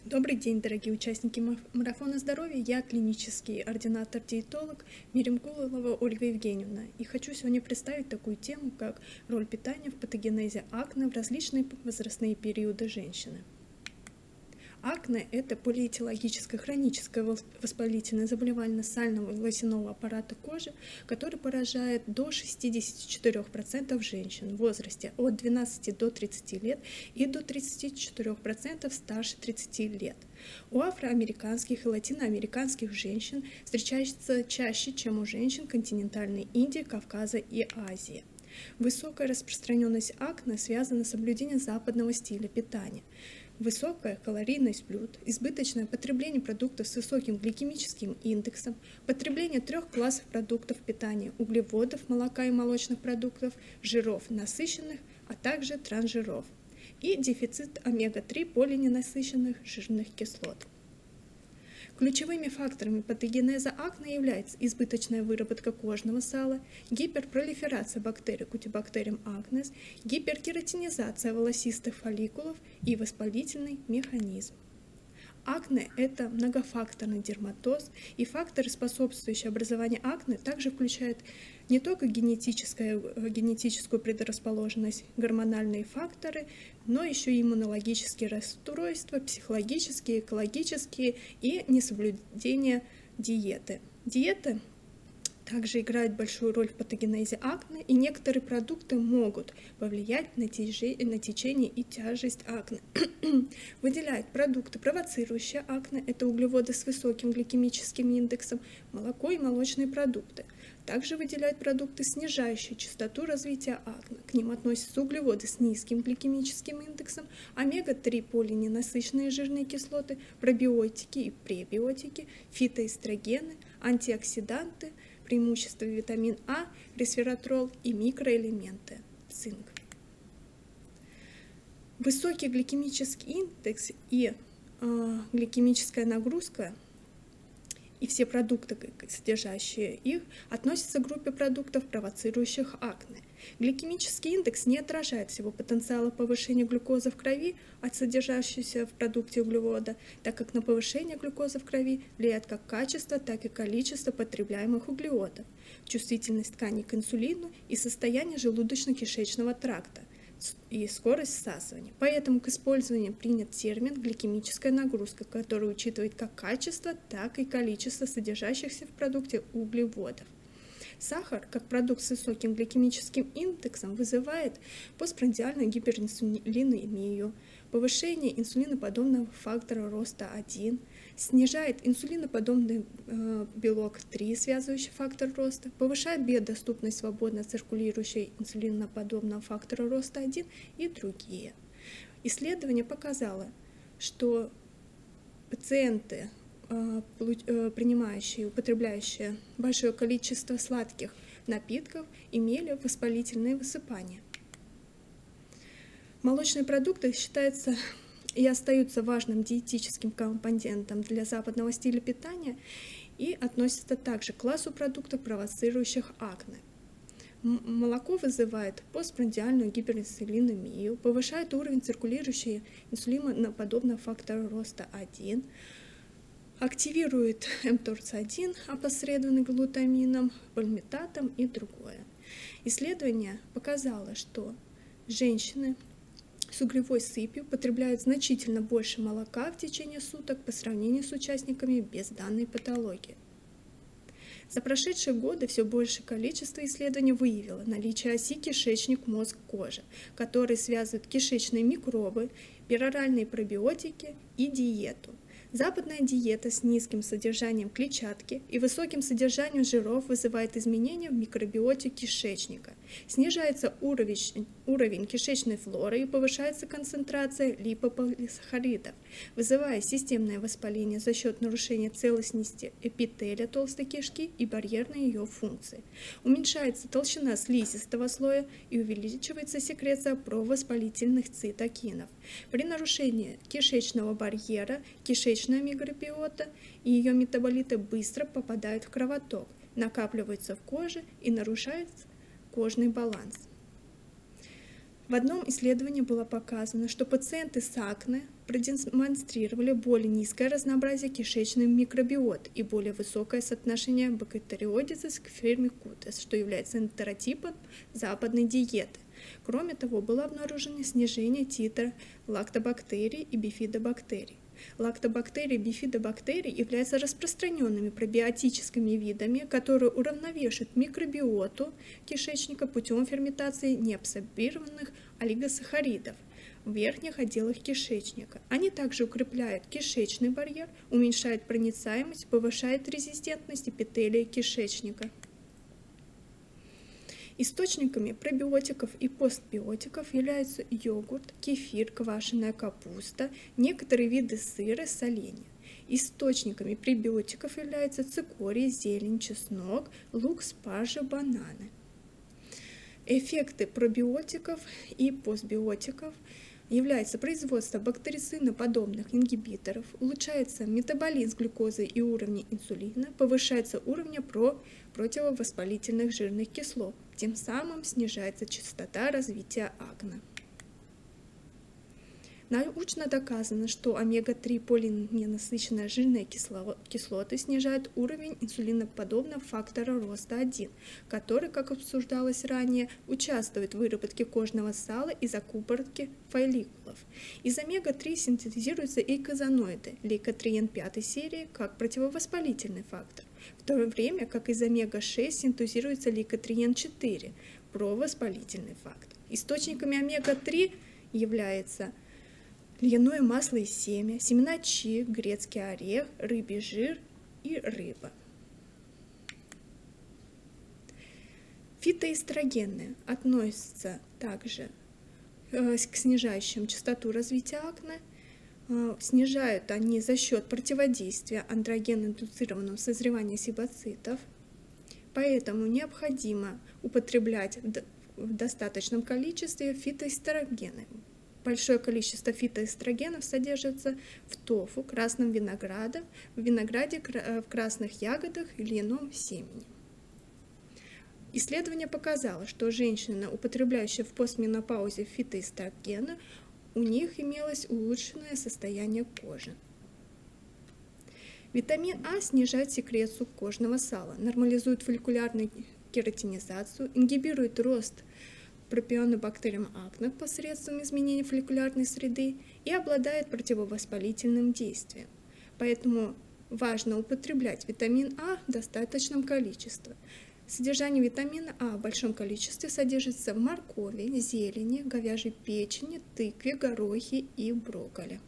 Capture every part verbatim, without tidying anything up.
Добрый день, дорогие участники марафона здоровья. Я клинический ординатор-диетолог Меремкулова Ольга Евгеньевна. И хочу сегодня представить такую тему, как роль питания в патогенезе акне в различные возрастные периоды женщины. Акне – это полиэтиологическое хроническое воспалительное заболевание сального и волосяного аппарата кожи, которое поражает до шестидесяти четырёх процентов женщин в возрасте от двенадцати до тридцати лет и до тридцати четырёх процентов старше тридцати лет. У афроамериканских и латиноамериканских женщин встречается чаще, чем у женщин континентальной Индии, Кавказа и Азии. Высокая распространенность акне связана с соблюдением западного стиля питания. Высокая калорийность блюд, избыточное потребление продуктов с высоким гликемическим индексом, потребление трех классов продуктов питания – углеводов, молока и молочных продуктов, жиров насыщенных, а также трансжиров, и дефицит омега три полиненасыщенных жирных кислот. Ключевыми факторами патогенеза акне являются избыточная выработка кожного сала, гиперпролиферация бактерий Кутибактериум акнес, гиперкератинизация волосистых фолликулов и воспалительный механизм. Акне – это многофакторный дерматоз, и факторы, способствующие образованию акне, также включают не только генетическую, генетическую предрасположенность, гормональные факторы, но еще и иммунологические расстройства, психологические, экологические и несоблюдение диеты. Диета также играет большую роль в патогенезе акне, и некоторые продукты могут повлиять на, тяже... на течение и тяжесть акне. Выделяют продукты, провоцирующие акне, это углеводы с высоким гликемическим индексом, молоко и молочные продукты. Также выделяют продукты, снижающие частоту развития акне. К ним относятся углеводы с низким гликемическим индексом, омега три полиненасыщенные жирные кислоты, пробиотики и пребиотики, фитоэстрогены, антиоксиданты, преимущество витамин А, ресвератрол и микроэлементы, цинк. Высокий гликемический индекс и э, гликемическая нагрузка и все продукты, содержащие их, относятся к группе продуктов, провоцирующих акне. Гликемический индекс не отражает всего потенциала повышения глюкозы в крови от содержащейся в продукте углевода, так как на повышение глюкозы в крови влияет как качество, так и количество потребляемых углеводов, чувствительность тканей к инсулину и состояние желудочно-кишечного тракта и скорость всасывания. Поэтому к использованию принят термин гликемическая нагрузка, который учитывает как качество, так и количество содержащихся в продукте углеводов. Сахар, как продукт с высоким гликемическим индексом, вызывает постпрандиальную гиперинсулинемию, повышение инсулиноподобного фактора роста один, снижает инсулиноподобный э, белок три, связывающий фактор роста, повышает биодоступность свободно циркулирующей инсулиноподобного фактора роста один и другие. Исследование показало, что пациенты, принимающие, употребляющие большое количество сладких напитков, имели воспалительные высыпания. Молочные продукты считаются и остаются важным диетическим компонентом для западного стиля питания и относятся также к классу продуктов, провоцирующих акне. Молоко вызывает постпрандиальную гиперинсулинемию, повышает уровень циркулирующей инсулиноподобного фактора роста один, активирует мторц один, опосредованный глутамином, пальмитатом и другое. Исследование показало, что женщины с углевой сыпью потребляют значительно больше молока в течение суток по сравнению с участниками без данной патологии. За прошедшие годы все большее количество исследований выявило наличие оси кишечник-мозг-кожа, которые связывают кишечные микробы, пероральные пробиотики и диету. Западная диета с низким содержанием клетчатки и высоким содержанием жиров вызывает изменения в микробиоте кишечника. Снижается уровень, уровень кишечной флоры и повышается концентрация липополисахаридов, вызывая системное воспаление за счет нарушения целостности эпителия толстой кишки и барьерной ее функции. Уменьшается толщина слизистого слоя и увеличивается секреция провоспалительных цитокинов. При нарушении кишечного барьера кишечная микробиота и ее метаболиты быстро попадают в кровоток, накапливаются в коже и нарушают кожный баланс. В одном исследовании было показано, что пациенты с акне продемонстрировали более низкое разнообразие кишечных микробиот и более высокое соотношение бактериозиса к фермикутес, что является энтеротипом западной диеты. Кроме того, было обнаружено снижение титра лактобактерий и бифидобактерий. Лактобактерии и бифидобактерии являются распространенными пробиотическими видами, которые уравновешивают микробиоту кишечника путем ферментации неабсорбированных олигосахаридов в верхних отделах кишечника. Они также укрепляют кишечный барьер, уменьшают проницаемость, повышают резистентность эпителия кишечника. Источниками пробиотиков и постбиотиков являются йогурт, кефир, квашеная капуста, некоторые виды сыра, соленья. Источниками пребиотиков являются цикорий, зелень, чеснок, лук, спаржа, бананы. Эффекты пробиотиков и постбиотиков является производство бактерицидоподобных ингибиторов, улучшается метаболизм глюкозы и уровня инсулина, повышается уровень про противовоспалительных жирных кислот, тем самым снижается частота развития акне. Научно доказано, что омега три полиненасыщенные жирные кислоты снижают уровень инсулиноподобного фактора роста один, который, как обсуждалось ранее, участвует в выработке кожного сала и закупорке фолликулов. Из омега три синтезируются эйкозаноиды, лейкотриен пятой серии, как противовоспалительный фактор, в то время как из омега шесть синтезируется лейкотриен четыре, провоспалительный фактор. Источниками омега три является льняное масло и семя, семена чиа, грецкий орех, рыбий жир и рыба. Фитоэстрогены относятся также к снижающим частоту развития акне. Снижают они за счет противодействия андроген-индуцированному созреванию сибоцитов. Поэтому необходимо употреблять в достаточном количестве фитоэстрогены. Большое количество фитоэстрогенов содержится в тофу, красном винограде, в винограде, в красных ягодах и льняном семени. Исследование показало, что женщины, употребляющие в постменопаузе фитоэстрогены, у них имелось улучшенное состояние кожи. Витамин А снижает секрецию кожного сала, нормализует фолликулярную кератинизацию, ингибирует рост пропионобактериям акне посредством изменения фолликулярной среды и обладает противовоспалительным действием. Поэтому важно употреблять витамин А в достаточном количестве. Содержание витамина А в большом количестве содержится в моркови, зелени, говяжьей печени, тыкве, горохе и брокколи.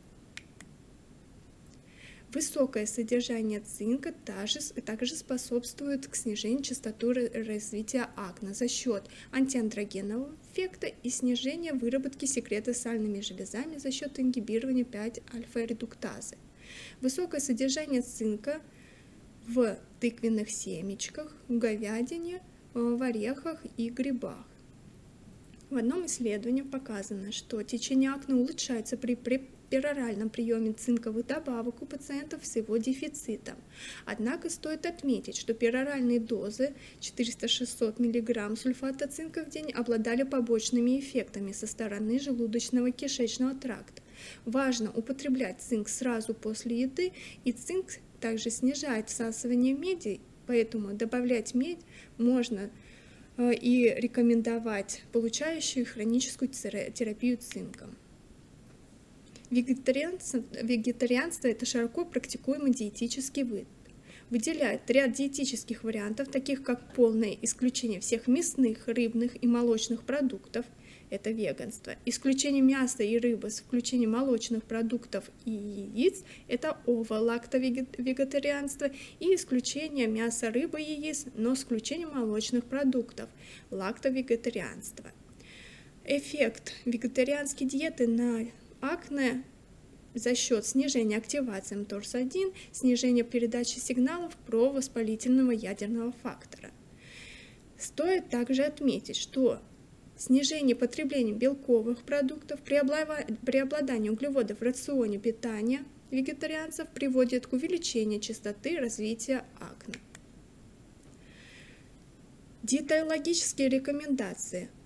Высокое содержание цинка также, также способствует к снижению частоты развития акне за счет антиандрогенного эффекта и снижения выработки секрета сальными железами за счет ингибирования пять альфа-редуктазы. Высокое содержание цинка в тыквенных семечках, в говядине, в орехах и грибах. В одном исследовании показано, что течение акне улучшается при пероральном приеме цинковых добавок у пациентов с его дефицитом. Однако стоит отметить, что пероральные дозы четыреста-шестьсот миллиграмм сульфата цинка в день обладали побочными эффектами со стороны желудочно-кишечного тракта. Важно употреблять цинк сразу после еды, и цинк также снижает всасывание меди, поэтому добавлять медь можно и рекомендовать получающую хроническую терапию цинком. Вегетарианство, вегетарианство – это широко практикуемый диетический вид. Выделяет ряд диетических вариантов, таких как полное исключение всех мясных, рыбных и молочных продуктов – это веганство, исключение мяса и рыбы с включением молочных продуктов и яиц – это ово-лактовегетарианство, и исключение мяса, рыбы и яиц, но с включением молочных продуктов – лактовегетарианство. Эффект вегетарианской диеты на акне за счет снижения активации эм торс один, снижения передачи сигналов провоспалительного ядерного фактора. Стоит также отметить, что снижение потребления белковых продуктов, преобладание углеводов в рационе питания вегетарианцев приводит к увеличению частоты развития акне. Диетологические рекомендации.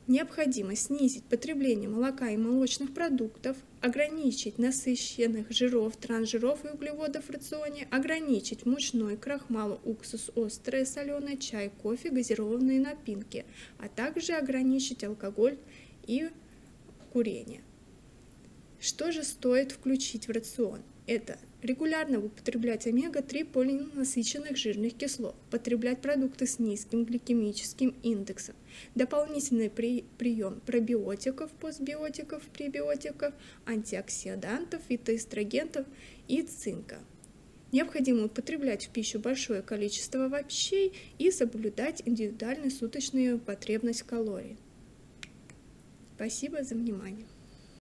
Необходимо снизить потребление молока и молочных продуктов, ограничить насыщенных жиров, трансжиров и углеводов в рационе, ограничить мучной, крахмал, уксус, острое, соленое, чай, кофе, газированные напитки, а также ограничить алкоголь и курение. Что же стоит включить в рацион? Это регулярно употреблять омега три полиненасыщенных жирных кислот, потреблять продукты с низким гликемическим индексом, дополнительный при, прием пробиотиков, постбиотиков, пребиотиков, антиоксидантов, фитоэстрогенов и цинка. Необходимо употреблять в пищу большое количество овощей и соблюдать индивидуальную суточную потребность калорий. Спасибо за внимание.